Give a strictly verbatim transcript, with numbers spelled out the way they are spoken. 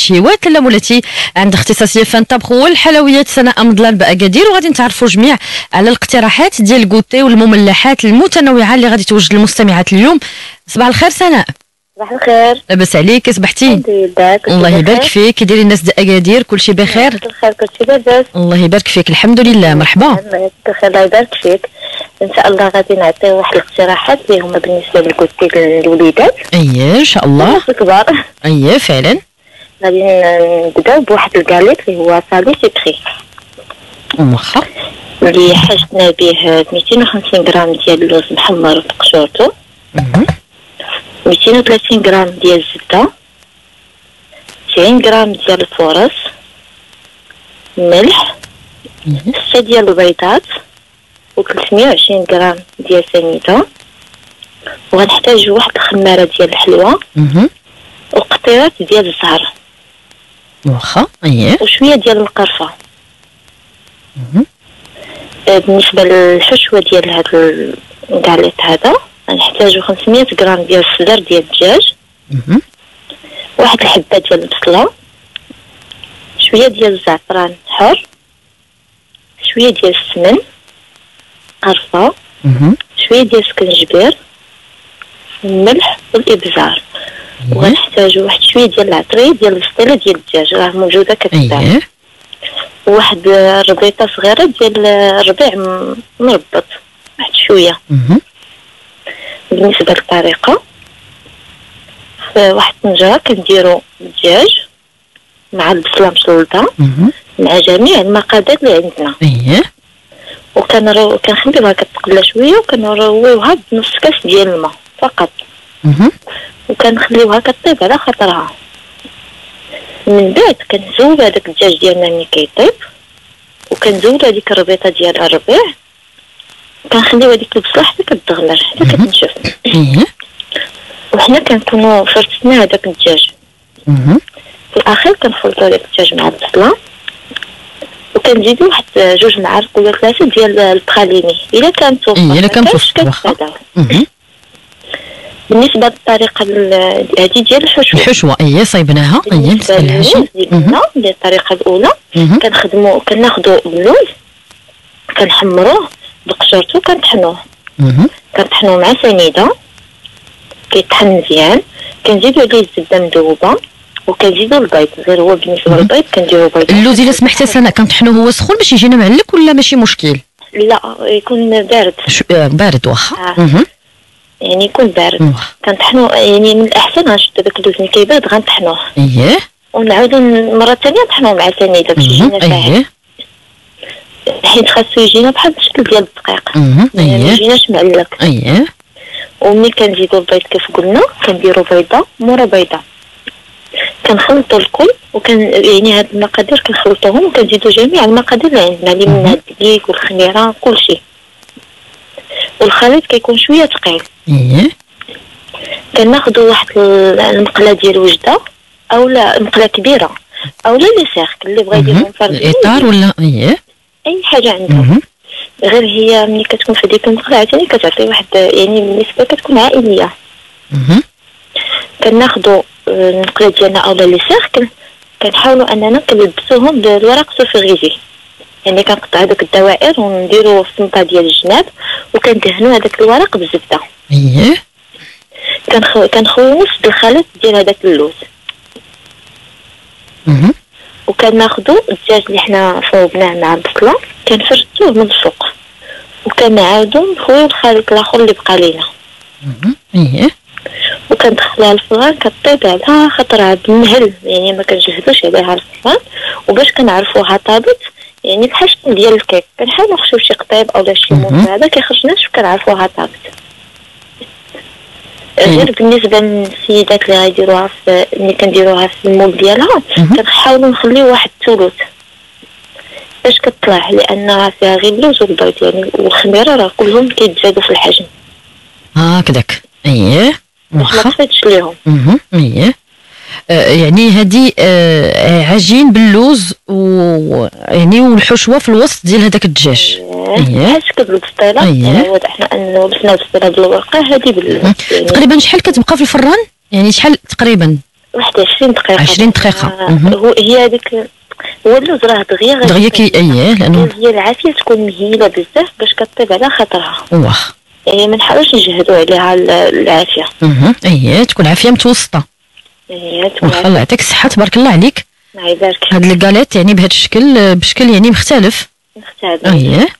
الحشيوات. لاله مولاتي عندها اختصاصيه في الطبخ والحلويات سناء مضلال باكادير، وغادي نتعرفوا جميع على الاقتراحات ديال الكوتي والمملحات المتنوعه اللي غادي توجد للمستمعات اليوم. صباح الخير سناء. صباح الخير. لاباس عليك؟ صبحتي؟ الحمد لله. الله يبارك فيك. كي دايرين الناس د اكادير؟ كلشي بخير؟ بخير كلشي لاباس. الله يبارك فيك. الحمد لله. مرحبا. بخير الله يبارك فيك. ان شاء الله غادي نعطيو واحد الاقتراحات اللي هما بالنسبه للكوتي للوليدات. اييه ان شاء الله. الكبار. اييه فعلا. غادي نبداو بواحد الكاليت اللي هو صالي سكري. واخا. اللي حاجتنا به مئتين وخمسين غرام ديال اللوز محمر وقشورته. اها. مئتين وثلاثين غرام ديال الزبده. تسعين غرام ديال الفورص. ملح. ستة ديال البيضات. و ثلاثمية وعشرين غرام ديال سميده. وغنحتاج واحد الخماره ديال الحلوى. اها. وقطيرات ديال الزهر. واخا. اييه. وشويه ديال القرفه. اها. بالنسبه للحشوه ديال هذا الكاليت هذا غنحتاجو خمسمية غرام ديال الصدر ديال الدجاج. اها. واحد الحبه ديال البصله. شويه ديال الزعفران حر. شويه ديال السمن. قرفه. اها. شويه ديال السكنجبير. الملح والابزار. وغنحتاجو واحد شويه ديال العطريه ديال البسطيله ديال الدجاج راه موجوده كتباع. اييه. وواحد الربيطه صغيره ديال الربيع مربط واحد شويه. اها. بالنسبه للطريقه في واحد الطنجره كنديرو الدجاج مع البصله مشلوطه مع جميع المقادير اللي عندنا. اييه. وكنرو كنخليوها كتقلى شويه وكنرويوها بنص كاس ديال الماء فقط. اها. وكنخليوها كطيب على خاطرها. من بعد كنزول هذاك الدجاج ديالنا ملي كيطيب وكنزول هذيك الربيطه ديال الربيع. كنخليو هذيك البصله حتى كتغمر حتى كتنشف. اييه. وحنا كنكونوا فرتنا هذاك الدجاج. اها. في الاخير كنخلطوا هذاك الدجاج مع البصله وكنزيدوا واحد جوج معالق ولا ثلاثه ديال البخاليني الا كان توفر. الا كان توفر واخا. بالنسبه للطريقه هذه ديال الحشوه. الحشوه اييه صايبناها. اييه بالنسبه للعجين ديالنا ديال الطريقه الاولى كنخدموا كناخذوا اللوز كنحمروه بقشرته كنطحنوه. كنطحنوه مع سنيده كيطحن مزيان. كنزيدوا عليه الزبده مذوبه وكنزيدوا البيض. غير هو بالنسبه للبيض كنديروا بيض. اللوز الا سمحتي سناء كنطحنوه هو سخون باش يجينا معلك ولا ماشي مشكل؟ لا يكون بارد. بارد واخا. آه. يعني يكون بارد. كنطحنو يعني من الاحسن غنشدو داك اللوز ملي كيبرد غنطحنوه. اييه. ونعاودو مره ثانيه نطحنوه مع سنيده باش يجينا فاهم. اييه. حيت خاصو يجينا بحال الشكل ديال الدقيق. اها. اييه. ما يجيناش معلق. اييه. وملي كنزيدو البيض كيف قلنا كنديرو بيضه مورا بيضه. كنخلطو الكل وكان يعني هاد المقادير كنخلطوهم وكنزيدو جميع المقادير اللي عندنا اللي منها الدقيق والخميره كلشي. والخليط كيكون شويه ثقيل. اييه. كناخذوا واحد المقله ديال وجده اولا مقله كبيره اولا لي سيرك اللي بغا يديرهم فرد الاطار ولا اييه اي حاجه عندهم. غير هي ملي كتكون في ديك المقله عاوتاني كتعطي واحد يعني بالنسبه كتكون عائليه. اها. كناخذوا المقله ديالنا اولا لي سيركل كنحاولوا اننا كنلبسوهم بالورق سوفريزي. يعني كنقطعوا هذوك الدوائر ونديروا في السمطه ديال الجناب وكندهنوا هذاك الورق بالزبده. اييه. كنخو كنخوص بالخليط ديال هذاك اللوز. اها. وكناخذوا الدجاج اللي حنا صوبناه مع البصله كنفرشوه من الفوق وكنعاودوا نخويو الخليط الاخر اللي بقى لينا. اها. اييه. وكندخلوها للفران كطيب على خاطرها بالمهل يعني ما كنجهدوش عليها الفران. وباش كنعرفوها طابت يعني بحال الشكل ديال الكيك كنحاولوا نخشيو شي قطيب اولا شي موس هذا كيخرجناش كنعرفوها طابت. غير بالنسبه للسيدات اللي غيديروها في ملي كنديروها في المول ديالها كنحاولوا نخليو واحد الثلث باش كتطلع لانها فيها غير اللوز والبيض يعني والخميره راه كلهم كيتزادوا في الحجم. هكذاك. اييه. باش ما تفيدش ليهم. اها. اييه. آه يعني هذه آه عجين باللوز ويعني والحشوه في الوسط ديال هذاك الدجاج. اييه. بحال شكل البسطيله. اييه. واضح حنا انه لبسنا البسطيله بالورقه هذه بال يعني تقريبا شحال كتبقى في الفران؟ يعني شحال تقريبا؟ واحد عشرين دقيقه عشرين دقيقه. آه هو هي هذيك هو اللوز راه دغيا دغيا كي اييه لانه هي العافيه تكون مهيله بزاف باش كطيب على خاطرها. واخ يعني ما نحاولوش نجهدوا عليها العافيه. اها اييه تكون عافيه متوسطه. اييه تكون واخا الله يعطيك الصحه تبارك الله عليك. الله يبارك. هاد الكاليت يعني بهذا الشكل بشكل يعني مختلف. مختلف اييه